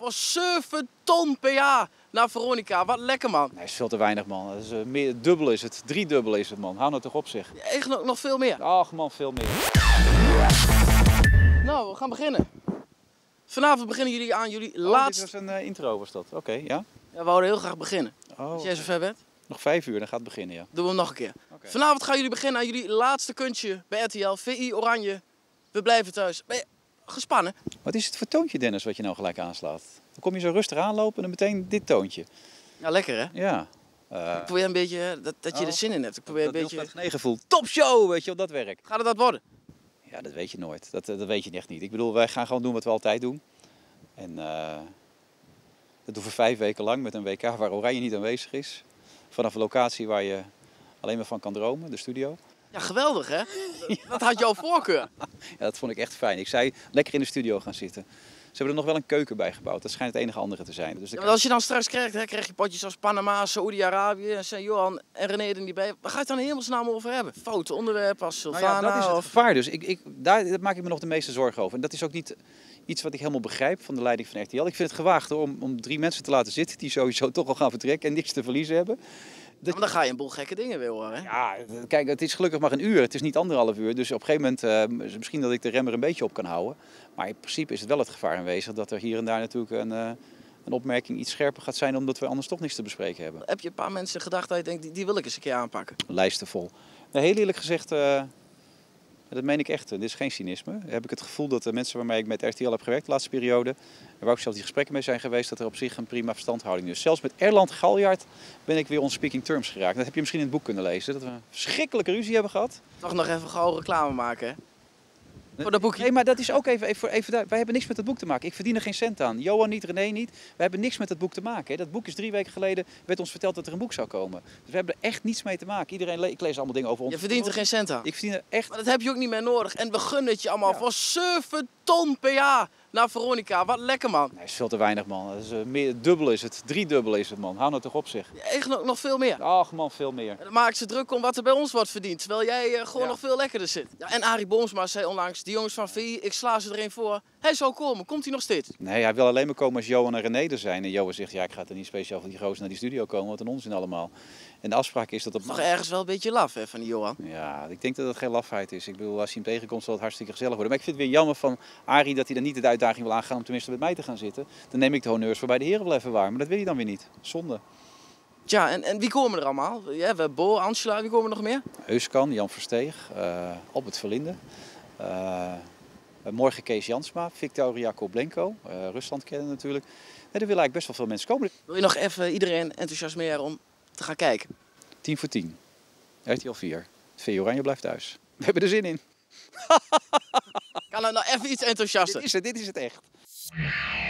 voor 7 ton per jaar naar Veronica. Wat lekker, man. Nee, is veel te weinig, man. Dat is, dubbel is het, driedubbel is het, man. Hou nou toch op, zeg. Echt nog veel meer. Ach, man, veel meer. Nou, we gaan beginnen. Vanavond beginnen jullie aan jullie Oh, laatste... dit was een intro, was dat? Oké, ja. Ja, we wouden heel graag beginnen. Oh, Als jij zo ver bent, nog 5 uur, dan gaat het beginnen, ja. doen we hem nog een keer. Oké. Vanavond gaan jullie beginnen aan jullie laatste kunstje bij RTL. VI Oranje. We blijven thuis. Ben je gespannen? Wat is het voor toontje, Dennis, wat je nou gelijk aanslaat? Dan kom je zo rustig aanlopen en dan meteen dit toontje. Ja, lekker, hè? Ja. Ik probeer een beetje dat je er zin in hebt. Ik probeer een beetje... Dat genegen voelt. Top show, weet je, op dat werk. Gaat het dat worden? Ja, dat weet je nooit. Dat weet je echt niet. Ik bedoel, wij gaan gewoon doen wat we altijd doen. En dat doen we 5 weken lang met een WK waar Oranje niet aanwezig is. Vanaf een locatie waar je alleen maar van kan dromen, de studio. Ja, geweldig, hè? Dat had jouw voorkeur. Ja, dat vond ik echt fijn. Ik zei, lekker in de studio gaan zitten. Ze hebben er nog wel een keuken bij gebouwd. Dat schijnt het enige andere te zijn. Dus Ja, want als je dan straks krijgt, hè, krijg je potjes als Panama, Saoedi-Arabië, en Johan en René er niet bij. Waar ga je het dan in hemelsnaam over hebben? Foute onderwerpen als Sylvana? Nou ja, dat is het of... gevaar dus. Daar maak ik me nog de meeste zorgen over. En dat is ook niet iets wat ik helemaal begrijp van de leiding van RTL. Ik vind het gewaagd hoor, om 3 mensen te laten zitten die sowieso toch al gaan vertrekken en niks te verliezen hebben. Ja, maar dan ga je een boel gekke dingen weer horen, hè? Ja, kijk, het is gelukkig maar een uur. Het is niet 1,5 uur. Dus op een gegeven moment, misschien dat ik de rem er een beetje op kan houden. Maar in principe is het wel het gevaar aanwezig dat er hier en daar natuurlijk een opmerking iets scherper gaat zijn, omdat we anders toch niks te bespreken hebben. Heb je een paar mensen gedacht dat je denkt, die wil ik eens een keer aanpakken? Lijsten vol. Nou, heel eerlijk gezegd, dat meen ik echt. Dit is geen cynisme. Heb ik het gevoel dat de mensen waarmee ik met RTL heb gewerkt de laatste periode, en waar ook zelfs die gesprekken mee zijn geweest, dat er op zich een prima verstandhouding is. Zelfs met Erland Galjaard ben ik weer on speaking terms geraakt. Dat heb je misschien in het boek kunnen lezen. Dat we een verschrikkelijke ruzie hebben gehad. Toch nog even gauw reclame maken, hè? Voor dat boekje. Nee, maar dat is ook even daar. Wij hebben niks met dat boek te maken. Ik verdien er geen cent aan. Johan niet, René niet. We hebben niks met dat boek te maken. Hè. Dat boek is 3 weken geleden, werd ons verteld dat er een boek zou komen. Dus we hebben er echt niets mee te maken. Ik lees allemaal dingen over ons. Je verdient er geen cent aan. Ik verdien er echt... Maar dat heb je ook niet meer nodig. En we gunnen het je allemaal Ja. voor 7 ton per jaar naar Veronica. Wat lekker, man. Nee, is veel te weinig, man. Dat is, dubbel is het, driedubbel is het, man. Hou nou toch op, zeg. Echt nog veel meer. Ach, man, veel meer. En dan maak ze druk om wat er bij ons wordt verdiend. Terwijl jij gewoon Ja. nog veel lekkerder zit. Ja, en Arie Boomsma zei onlangs, die jongens van VI, ik sla ze er een voor. Hij zou komen. Komt hij nog steeds? Nee, hij wil alleen maar komen als Johan en René er zijn. En Johan zegt, ja, ik ga er niet speciaal voor die gozer naar die studio komen. Wat een onzin allemaal. En de afspraak is dat op... Toch ergens wel een beetje laf, hè, van die Johan. Ja, ik denk dat het geen lafheid is. Ik bedoel, als hij hem tegenkomt zal het hartstikke gezellig worden. Maar ik vind het weer jammer van Arie dat hij dan niet de uitdaging wil aangaan om tenminste met mij te gaan zitten. Dan neem ik de honneurs voor bij de heren wel even waar. Maar dat wil hij dan weer niet. Zonde. Tja, en wie komen er allemaal? Ja, we hebben Bo, Angela, wie komen er nog meer? Heuskan, Jan Versteeg, Albert Verlinde. Morgen Kees Jansma, Victoria Koblenko, Rusland kennen natuurlijk. En er willen eigenlijk best wel veel mensen komen. Wil je nog even iedereen enthousiasmeren om te gaan kijken? 10/10. RTL 4. VI Oranje blijft thuis. We hebben er zin in. Kan het nou even iets enthousiaster? Dit is het echt.